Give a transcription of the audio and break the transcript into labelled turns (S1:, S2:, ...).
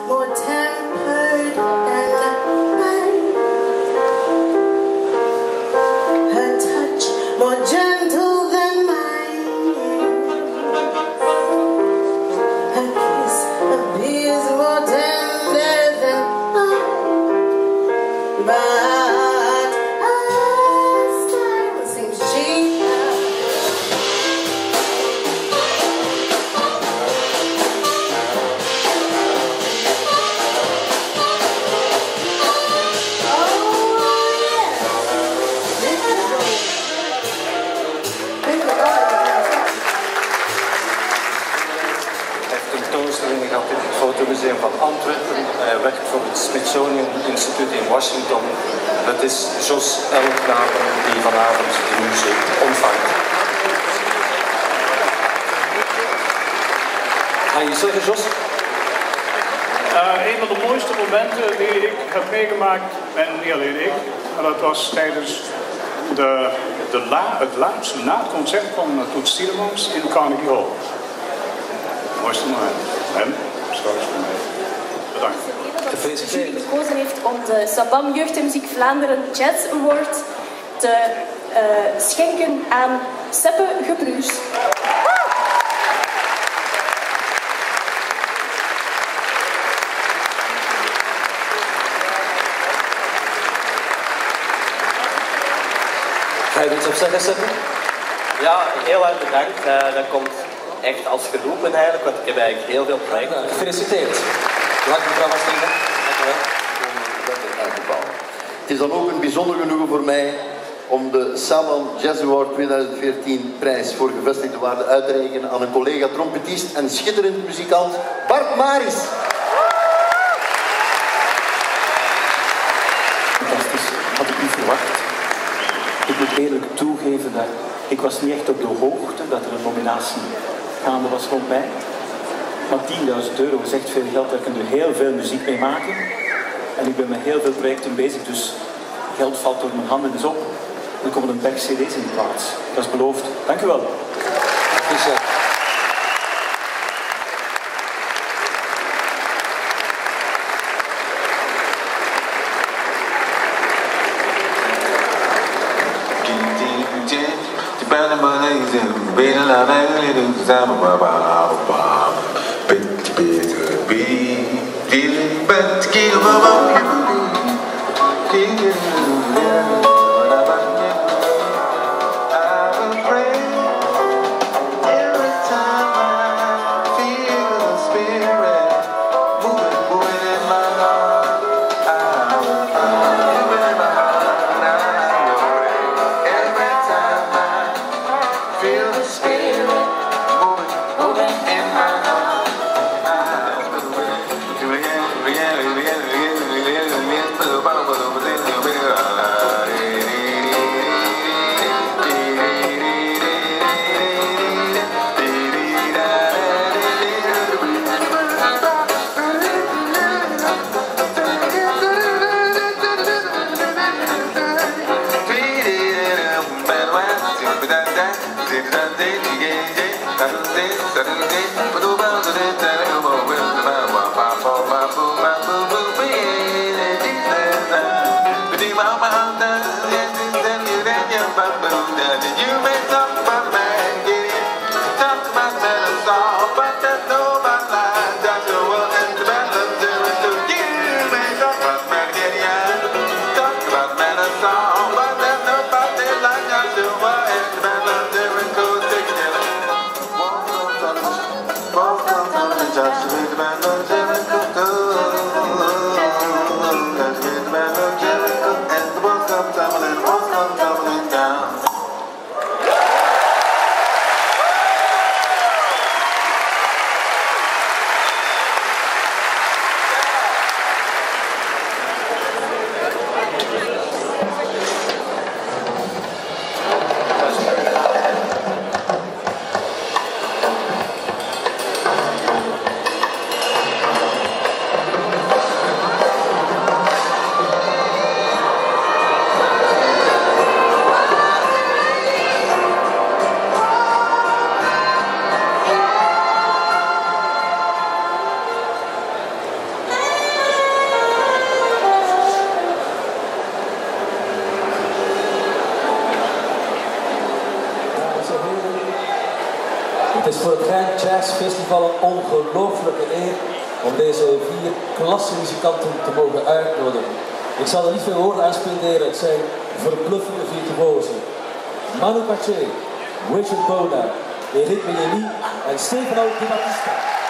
S1: more tempered than mine. Her touch more gentle than mine. Her kiss appears more tender than mine. But her style seems cheaper.
S2: Tentoonstellingen gehad in het Fotomuseum van Antwerpen. Hij werkt voor het Smithsonian Instituut in Washington. Het is Jos Elknapen die vanavond de muziek ontvangt. Ga je zeggen, Jos?
S3: Een van de mooiste momenten die ik heb meegemaakt, en niet alleen ik, maar dat was tijdens het laatste na het concert van Toots Thielemans in Carnegie Hall. Mooiste moment. En straks voor mij. Bedankt.
S4: De jury gekozen heeft om de Sabam Jeugd en Muziek Vlaanderen Jazz Award te schenken aan Seppe Gebruurs.
S2: Ga je er iets op zeggen, Seppe?
S5: Ja, heel erg bedankt. Dat komt echt als geroepen eigenlijk, want ik heb eigenlijk heel veel projecten.
S2: Gefeliciteerd. Bedankt mevrouw Van Stingen.
S6: Het is dan ook een bijzonder genoegen voor mij om de Saman Jazz Award 2014 prijs voor gevestigde waarde uit te reiken aan een collega trompetist en schitterend muzikant Bart Maris.
S7: Fantastisch, had ik niet verwacht. Ik moet eerlijk toegeven dat ik was niet echt op de hoogte dat er een nominatie gaande was rond mij. Maar 10.000 euro is echt veel geld, daar kun je heel veel muziek mee maken. En ik ben met heel veel projecten bezig, dus geld valt door mijn handen eens op. Er komen een berg cd's in de plaats. Dat is beloofd. Dank u wel.
S8: Berlijn Jazz Festival een ongelooflijke eer om deze 4 klassemuzikanten te mogen uitnodigen. Ik zal er niet veel woorden aan spenderen, het zijn verbluffende virtuosen. Manu Pache, Richard Bona, Eric Bellini en Stefano Di Battista.